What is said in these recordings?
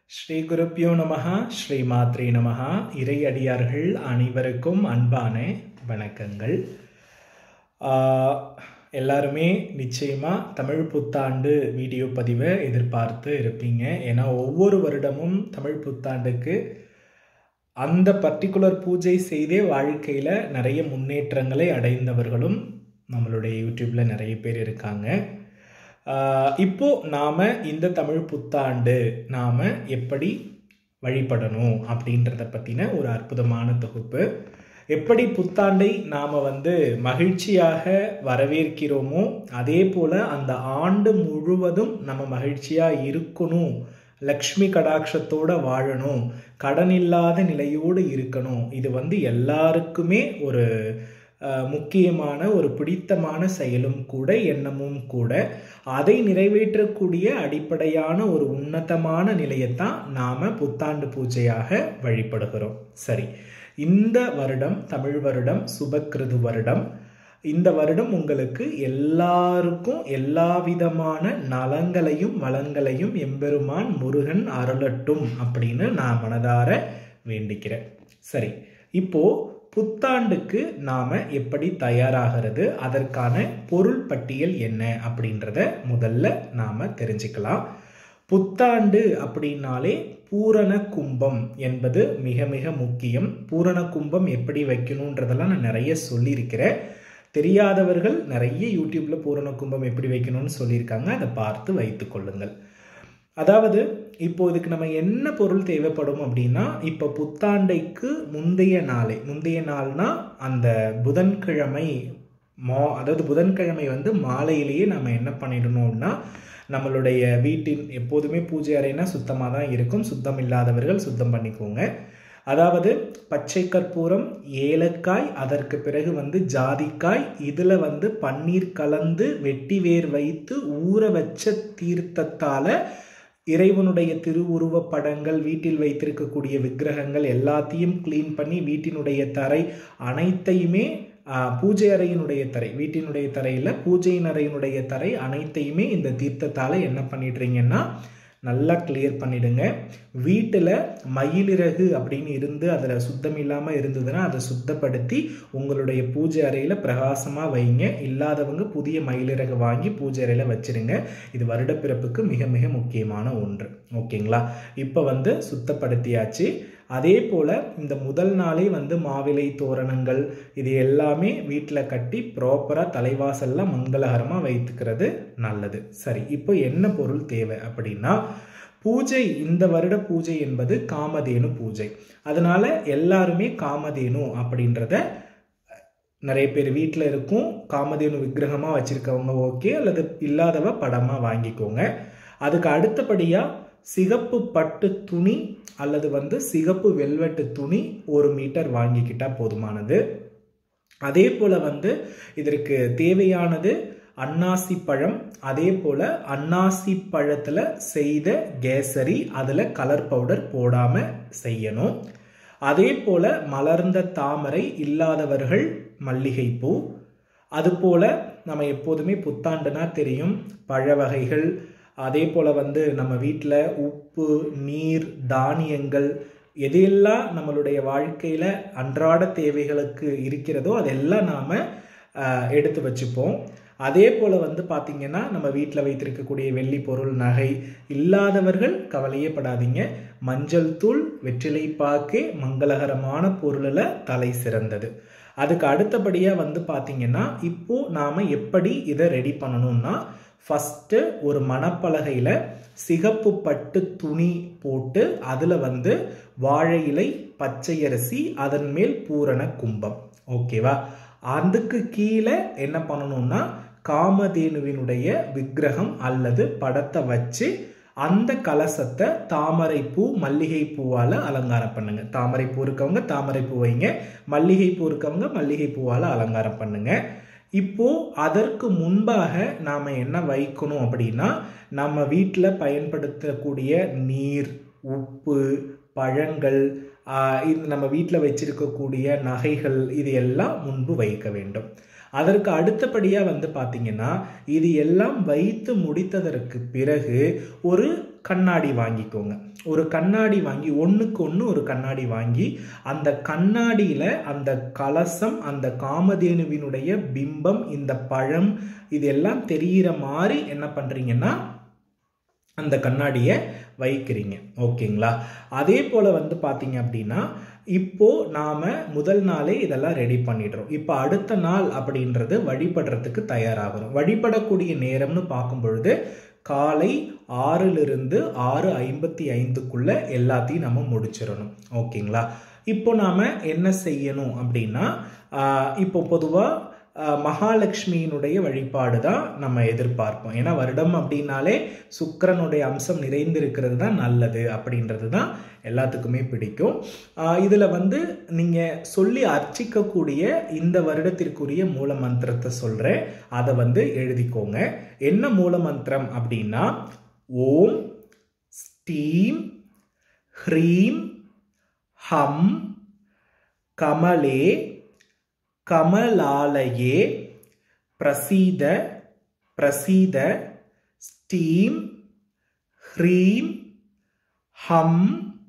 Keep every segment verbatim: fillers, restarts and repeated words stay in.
ஸ்ரீ குருப்யோ நமஹா ஸ்ரீ மாத்ரே நமஹா. இறை அடியார்கள் அனைவருக்கும் அன்பான வணக்கங்கள். எல்லாருமே நிச்சயமாக தமிழ் புத்தாண்டு வீடியோ பதிவை எதிர்பார்த்து இருப்பீங்க. ஏன்னா ஒவ்வொரு வருடமும் தமிழ் புத்தாண்டுக்கு அந்த பர்டிகுலர் பூஜை செய்தே வாழ்க்கையில் நிறைய முன்னேற்றங்களை அடைந்தவர்களும் நம்மளுடைய யூடியூப்பில் நிறைய பேர் இருக்காங்க. இப்போது நாம் இந்த தமிழ் புத்தாண்டு நாம் எப்படி வழிபடணும் அப்படின்றத பற்றின ஒரு அற்புதமான தொகுப்பு. எப்படி புத்தாண்டை நாம் வந்து மகிழ்ச்சியாக வரவேற்கிறோமோ அதே போல் அந்த ஆண்டு முழுவதும் நம்ம மகிழ்ச்சியாக இருக்கணும், லக்ஷ்மி கடாட்சத்தோடு வாழணும், கடன் இல்லாத நிலையோடு இருக்கணும். இது வந்து எல்லாருக்குமே ஒரு முக்கியமான ஒரு பிடித்தமான செயலும் கூட, எண்ணமும் கூட. அதை நிறைவேற்றக்கூடிய அடிப்படையான ஒரு உன்னதமான நிலையத்தான் நாம் புத்தாண்டு பூஜையாக வழிபடுகிறோம். சரி, இந்த வருடம் தமிழ் வருடம் சுபக்கிருது வருடம். இந்த வருடம் உங்களுக்கு எல்லாருக்கும் எல்லா விதமான நலங்களையும் வளங்களையும் எம்பெருமான் முருகன் அருளட்டும் அப்படின்னு நான் மனதார வேண்டிக்கிறேன். சரி, இப்போ புத்தாண்டுக்கு நாம் எப்படி தயாராகிறது, அதற்கான பொருள் பட்டியல் என்ன அப்படின்றத முதல்ல நாம் தெரிஞ்சுக்கலாம். புத்தாண்டு அப்படின்னாலே பூரண கும்பம் என்பது மிக மிக முக்கியம். பூரண கும்பம் எப்படி வைக்கணுன்றதெல்லாம் நான் நிறைய சொல்லியிருக்கிறேன். தெரியாதவர்கள் நிறைய யூடியூப்பில் பூரண கும்பம் எப்படி வைக்கணும்னு சொல்லியிருக்காங்க, அதை பார்த்து வைத்து கொள்ளுங்கள். அதாவது இப்போ இதுக்கு நம்ம என்ன பொருள் தேவைப்படும் அப்படின்னா, இப்போ புத்தாண்டைக்கு முந்தைய நாளே முந்தைய நாள்னா அந்த புதன்கிழமை மா அதாவது புதன்கிழமை வந்து மாலையிலேயே நம்ம என்ன பண்ணிடணும்னா, நம்மளுடைய வீட்டின் எப்போதுமே பூஜை அறைனா சுத்தமாக தான் இருக்கும். சுத்தம் இல்லாதவர்கள் சுத்தம் பண்ணிக்கோங்க. அதாவது பச்சை கற்பூரம், ஏலக்காய், அதற்கு பிறகு வந்து ஜாதிக்காய், இதில் வந்து பன்னீர் கலந்து வெட்டி வேர் வைத்து ஊற வச்ச தீர்த்தத்தால் இறைவனுடைய திருவுருவ படங்கள், வீட்டில் வைத்திருக்கக்கூடிய விக்கிரகங்கள் எல்லாத்தையும் கிளீன் பண்ணி வீட்டினுடைய தரை அனைத்தையுமே, பூஜை அறையினுடைய தரை, வீட்டினுடைய தரையில் பூஜையின் அறையினுடைய தரை அனைத்தையுமே இந்த தீர்த்தத்தால் என்ன பண்ணிடுறீங்கன்னா நல்லா கிளியர் பண்ணிடுங்க. வீட்டில் மயிலிறகு அப்படின்னு இருந்து அதில் சுத்தம் இல்லாமல் இருந்ததுன்னா அதை சுத்தப்படுத்தி உங்களுடைய பூஜை அறையில் பிரகாசமாக வைங்க. இல்லாதவங்க புதிய மயிலிறகு வாங்கி பூஜை அறையில் வச்சிருங்க. இது வருடப்பிறப்புக்கு மிக மிக முக்கியமான ஒன்று. ஓகேங்களா? இப்போ வந்து சுத்தப்படுத்தியாச்சு. அதே போல் இந்த முதல் நாளே வந்து மாவிலை தோரணங்கள் இது எல்லாமே வீட்டில் கட்டி ப்ராப்பராக தலைவாசல்லாம் மங்களகரமாக வைத்துக்கிறது நல்லது. சரி, இப்போ என்ன பொருள் தேவை அப்படின்னா, பூஜை இந்த வருட பூஜை என்பது காமதேனு பூஜை. அதனால எல்லாருமே காமதேனு அப்படின்றத நிறைய பேர் வீட்டில் இருக்கும். காமதேனு விக்கிரகமாக வச்சுருக்கவங்க ஓகே, அல்லது இல்லாதவ படமாக வாங்கிக்கோங்க. அதுக்கு அடுத்தபடியாக சிகப்பு பட்டு துணி அல்லது வந்து சிகப்பு வெல்வெட்டு துணி ஒரு மீட்டர் வாங்கிக்கிட்டால் போதுமானது. அதே போல் வந்து இதற்கு தேவையானது அன்னாசி பழம், அதே போல் அன்னாசி பழத்தில் செய்த கேசரி, அதில் கலர் பவுடர் போடாமல் செய்யணும். அதே போல் மலர்ந்த தாமரை, இல்லாதவர்கள் மல்லிகைப்பூ. அதுபோல் நம்ம எப்போதுமே புத்தாண்டுனா தெரியும் பழ வகைகள், அதே போல் வந்து நம்ம வீட்டில் உப்பு, நீர், தானியங்கள் எதையெல்லாம் நம்மளுடைய வாழ்க்கையில் அன்றாட தேவைகளுக்கு இருக்கிறதோ அதெல்லாம் நாம் எடுத்து வச்சுப்போம். அதே போல் வந்து பார்த்திங்கன்னா நம்ம வீட்டில் வைத்திருக்கக்கூடிய வெள்ளி பொருள், நகை, இல்லாதவர்கள் கவலையே படாதீங்க. மஞ்சள் தூள், வெற்றிலை பாக்கு மங்களகரமான பொருளில் தலை சிறந்தது. அதுக்கு அடுத்தபடியாக வந்து பார்த்திங்கன்னா இப்போது நாம் எப்படி இதை ரெடி பண்ணணும்னா, ஃபஸ்ட்டு ஒரு மணப்பலகையில் சிகப்பு பட்டு துணி போட்டு அதில் வந்து வாழை இலை, பச்சை அரிசி, அதன் மேல் பூரண கும்பம். ஓகேவா? அதுக்கு கீழே என்ன பண்ணணும்னா காமதேனுவினுடைய விக்கிரகம் அல்லது படத்தை வச்சு அந்த கலசத்தை தாமரை பூ, மல்லிகை பூவால் அலங்காரம் பண்ணுங்க. தாமரை பூ இருக்கவங்க தாமரை பூ வைங்க, மல்லிகை பூ இருக்கவங்க மல்லிகை பூவால் அலங்காரம் பண்ணுங்க. இப்போ அதற்கு முன்பாக நாம் என்ன வைக்கணும் அப்படின்னா, நம்ம வீட்டில் பயன்படுத்தக்கூடிய நீர், உப்பு, பழங்கள், இது நம்ம வீட்டில் வச்சிருக்கக்கூடிய நகைகள், இது எல்லாம் முன்பு வைக்க வேண்டும். அதற்கு அடுத்தபடியாக வந்து பார்த்திங்கன்னா இது எல்லாம் வைத்து முடித்ததற்கு பிறகு ஒரு கண்ணாடி வாங்கிக்கோங்க. ஒரு கண்ணாடி வாங்கி ஒன்றுக்கு ஒன்று ஒரு கண்ணாடி வாங்கி அந்த கண்ணாடியில் அந்த கலசம், அந்த காமதேனுவினுடைய பிம்பம், இந்த பழம் இதெல்லாம் தெரிகிற மாதிரி என்ன பண்ணுறீங்கன்னா அந்த கண்ணாடியை வைக்கிறீங்க. ஓகேங்களா? அதே போல் வந்து பார்த்தீங்க அப்படின்னா இப்போது நாம் முதல் நாளே இதெல்லாம் ரெடி பண்ணிடுறோம். இப்போ அடுத்த நாள் அப்படின்றது வழிபடுறதுக்கு தயாராகிறோம். வழிபடக்கூடிய நேரம்னு பார்க்கும் பொழுது காலை ஆறிலிருந்து ஆறு ஐம்பத்தி ஐந்துக்குள்ளே எல்லாத்தையும் நம்ம முடிச்சிடணும். ஓகேங்களா? இப்போ நாம் என்ன செய்யணும் அப்படின்னா இப்போ பொதுவாக மகாலட்சுமியினுடைய வழிபாடு தான் நம்ம எதிர்பார்ப்போம். ஏன்னா வருடம் அப்படின்னாலே சுக்கிரனுடைய அம்சம் நிறைந்திருக்கிறது தான் நல்லது அப்படின்றது தான் எல்லாத்துக்குமே பிடிக்கும். இதில் வந்து நீங்கள் சொல்லி அர்ச்சிக்கக்கூடிய இந்த வருடத்திற்குரிய மூல மந்திரத்தை சொல்கிறேன், அதை வந்து எழுதிக்கோங்க. என்ன மூல மந்திரம் அப்படின்னா ஓம் ஸ்டீம் ஹ்ரீம் ஹம் கமலே கமலாலயே பிரசீத பிரசீத ஸ்டீம் ஹ்ரீம் ஹம்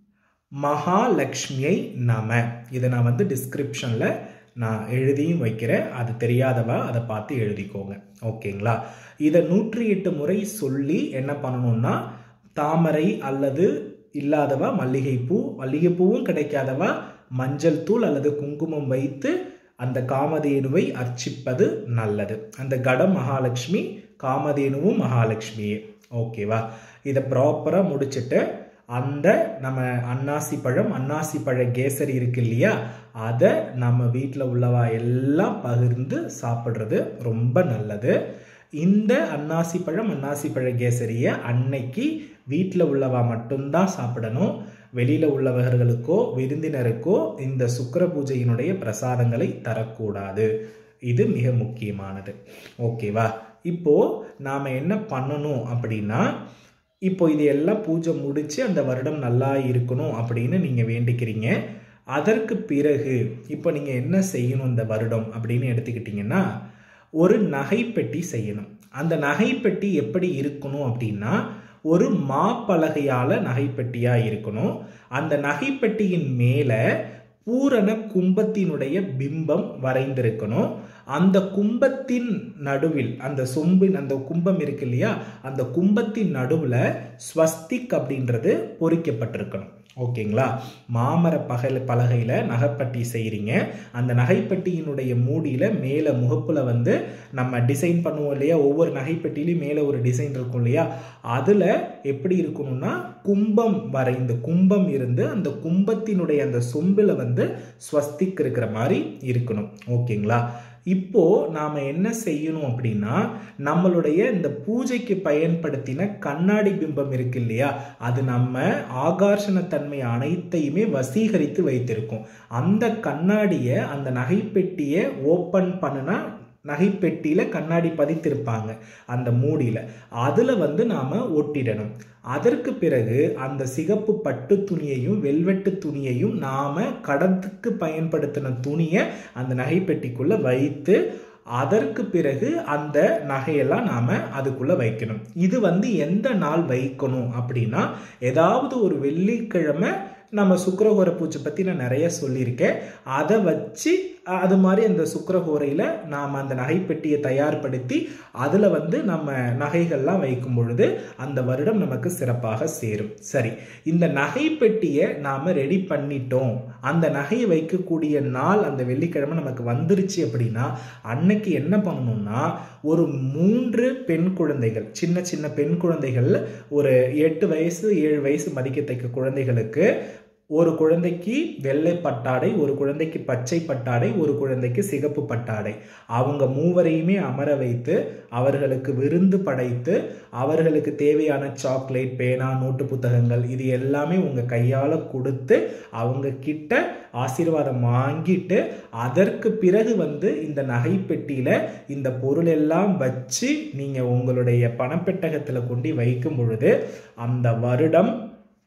மகாலட்சுமியை நம. இதை நான் வந்து டிஸ்கிரிப்ஷனில் நான் எழுதியும் வைக்கிறேன். அது தெரியாதவா அதை பார்த்து எழுதிக்கோங்க. ஓகேங்களா? இதை நூற்றி எட்டு முறை சொல்லி என்ன பண்ணணும்னா தாமரை அல்லது இல்லாதவா மல்லிகைப்பூ, மல்லிகைப்பூவும் கிடைக்காதவா மஞ்சள் தூள் அல்லது குங்குமம் வைத்து அந்த காமதேனுவை அர்ச்சிப்பது நல்லது. அந்த கடம் மகாலட்சுமி, காமதேனுவும் மகாலட்சுமியே. ஓகேவா? இதை ப்ராப்பராக முடிச்சுட்டு அந்த நம்ம அன்னாசி பழம், அன்னாசி பழ கேசரி இருக்கு இல்லையா, அதை நம்ம வீட்டில் உள்ளவா எல்லாம் பகிர்ந்து சாப்பிட்றது ரொம்ப நல்லது. இந்த அன்னாசி பழம், அன்னாசி பழ கேசரியை அன்னைக்கு வீட்டில் உள்ளவா மட்டும்தான் சாப்பிடணும். வெளியில் உள்ளவர்களுக்கோ விருந்தினருக்கோ இந்த சுக்கிர பூஜையினுடைய பிரசாதங்களை தரக்கூடாது. இது மிக முக்கியமானது. ஓகேவா? இப்போ நாம் என்ன பண்ணணும் அப்படின்னா இப்போ இது எல்லாம் பூஜை முடித்து அந்த வருடம் நல்லா இருக்கணும் அப்படின்னு நீங்கள் வேண்டிக்கிறீங்க. அதற்கு பிறகு இப்போ நீங்கள் என்ன செய்யணும் இந்த வருடம் அப்படின்னு எடுத்துக்கிட்டிங்கன்னா ஒரு நகைப்பெட்டி செய்யணும். அந்த நகைப்பெட்டி எப்படி இருக்கணும் அப்படின்னா ஒரு மாப்பலகையால் நகைப்பெட்டியாக இருக்கணும். அந்த நகைப்பெட்டியின் மேலே பூரண கும்பத்தினுடைய பிம்பம் வரைந்திருக்கணும். அந்த கும்பத்தின் நடுவில் அந்த சொம்பின் அந்த கும்பம் இருக்கு இல்லையா, அந்த கும்பத்தின் நடுவில் ஸ்வஸ்திக் அப்படின்றது பொறிக்கப்பட்டிருக்கணும். ஓகேங்களா? மாமர பகல் பலகையில் நகைப்பட்டி செய்கிறீங்க. அந்த நகைப்பட்டியினுடைய மூடியில் மேலே முகப்பில் வந்து நம்ம டிசைன் பண்ணுவோம் இல்லையா, ஒவ்வொரு நகைப்பட்டியிலையும் மேலே ஒரு டிசைன் இருக்கும் இல்லையா, அதில் எப்படி இருக்கணும்னா கும்பம் வரைந்து கும்பம் இருந்து அந்த கும்பத்தினுடைய அந்த சொம்பில் வந்து ஸ்வஸ்திக் இருக்கிற மாதிரி இருக்கணும். ஓகேங்களா? இப்போ நாம என்ன செய்யணும் அப்படின்னா நம்மளுடைய இந்த பூஜைக்கு பயன்படுத்தின கண்ணாடி பிம்பம் இருக்கு இல்லையா, அது நம்ம ஆகர்ஷண தன்மை அனைத்தையுமே வசீகரித்து வைத்திருக்கும். அந்த கண்ணாடியை அந்த நகைப்பெட்டியை ஓப்பன் பண்ணுனா நகைப்பெட்டியில கண்ணாடி பதித்திருப்பாங்க அந்த மூடியில, அதுல வந்து நாம ஒட்டிடணும். அதற்கு பிறகு அந்த சிகப்பு பட்டு துணியையும் வெல்வெட்டு துணியையும் நாம கடத்துக்கு பயன்படுத்தின துணியை அந்த நகைப்பெட்டிக்குள்ள வைத்து அதற்கு பிறகு அந்த நகையெல்லாம் நாம அதுக்குள்ள வைக்கணும். இது வந்து எந்த நாள் வைக்கணும் அப்படின்னா ஏதாவது ஒரு வெள்ளிக்கிழமை. நம்ம சுக்கிரஹோரை பூஜை பற்றி நான் நிறைய சொல்லியிருக்கேன். அதை வச்சு அது மாதிரி அந்த சுக்கிரஹோரையில் நாம் அந்த நகைப்பெட்டியை தயார்படுத்தி அதில் வந்து நம்ம நகைகள்லாம் வைக்கும் பொழுது அந்த வருடம் நமக்கு சிறப்பாக சேரும். சரி, இந்த நகைப்பெட்டியை நாம் ரெடி பண்ணிட்டோம். அந்த நகையை வைக்கக்கூடிய நாள் அந்த வெள்ளிக்கிழமை நமக்கு வந்துருச்சு அப்படின்னா அன்னைக்கு என்ன பண்ணணும்னா ஒரு மூன்று பெண் குழந்தைகள், சின்ன சின்ன பெண் குழந்தைகள், ஒரு எட்டு வயசு ஏழு வயசு மதிக்கத்தக்க குழந்தைகளுக்கு ஒரு குழந்தைக்கு வெள்ளை பட்டாடை, ஒரு குழந்தைக்கு பச்சை பட்டாடை, ஒரு குழந்தைக்கு சிகப்பு பட்டாடை, அவங்க மூவரையுமே அமர வைத்து அவர்களுக்கு விருந்து படைத்து அவர்களுக்கு தேவையான சாக்லேட், பேனா, நோட்டு புத்தகங்கள் இது எல்லாமே உங்கள் கையால் கொடுத்து அவங்க கிட்ட ஆசீர்வாதம் வாங்கிட்டு அதற்கு பிறகு வந்து இந்த நகைப்பெட்டியில் இந்த பொருள் எல்லாம் வச்சு நீங்கள் உங்களுடைய பணப்பெட்டகத்தில் கொண்டு வைக்கும் பொழுது அந்த வருடம்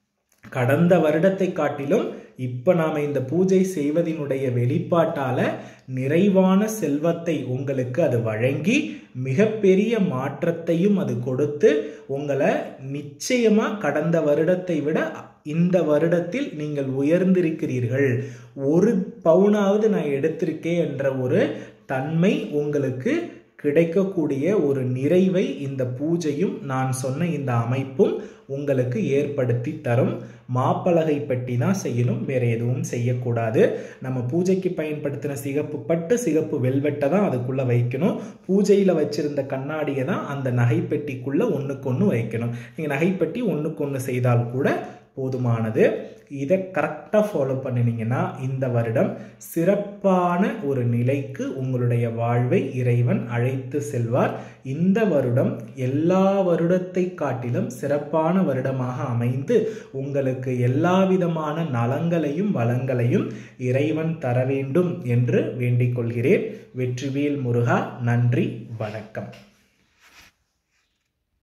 கடந்த வருடத்தை காட்டிலும் இப்போ நாம் இந்த பூஜை செய்வதனுடைய வெளிப்பாட்டால் நிறைவான செல்வத்தை உங்களுக்கு அது வழங்கி மிகப்பெரிய மாற்றத்தையும் அது கொடுத்து உங்களை நிச்சயமாக கடந்த வருடத்தை விட இந்த வருடத்தில் நீங்கள் உயர்ந்திருக்கிறீர்கள், ஒரு பவுனாவது நான் எடுத்திருக்கேன் என்ற ஒரு தன்மை உங்களுக்கு கிடைக்கக்கூடிய ஒரு நிறைவை இந்த பூஜையும் நான் சொன்ன இந்த அமைப்பும் உங்களுக்கு ஏற்படுத்தி தரும். மாப்பலகை பெட்டி தான் செய்யணும், வேற எதுவும் செய்யக்கூடாது. நம்ம பூஜைக்கு பயன்படுத்தின சிகப்பு பட்டு சிகப்பு வெல்வெட்டை தான் அதுக்குள்ள வைக்கணும். பூஜையில் வச்சிருந்த கண்ணாடியை தான் அந்த நகைப்பெட்டிக்குள்ள ஒன்றுக்கு ஒன்று வைக்கணும். நீங்கள் நகைப்பெட்டி ஒன்றுக்கு ஒன்று செய்தால் கூட போதுமானது. இதை கரெக்டாக ஃபாலோ பண்ணினீங்கன்னா இந்த வருடம் சிறப்பான ஒரு நிலைக்கு உங்களுடைய வாழ்வை இறைவன் அழைத்து செல்வார். இந்த வருடம் எல்லா வருடத்தை காட்டிலும் சிறப்பான வருடமாக அமைந்து உங்களுக்கு எல்லா விதமான நலங்களையும் வளங்களையும் இறைவன் தர வேண்டும் என்று வேண்டிக் கொள்கிறேன். வெற்றிவேல் முருகா. நன்றி, வணக்கம்.